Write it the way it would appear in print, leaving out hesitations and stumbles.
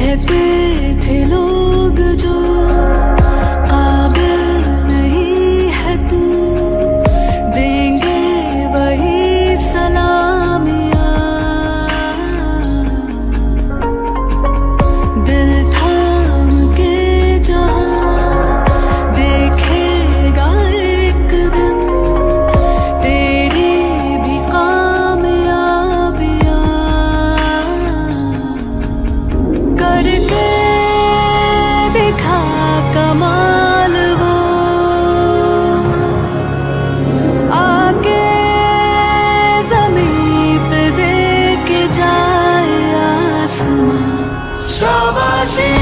कहते थे लोग जो काबिल नहीं है तू, देंगे वही सलामियां। दिल थाम के जहां देखेगा एक दिन तेरी भी कामयाबियां। करके दिखा कमाल वो, आके जमीन पे दे के जाए आसमां। शाबाशी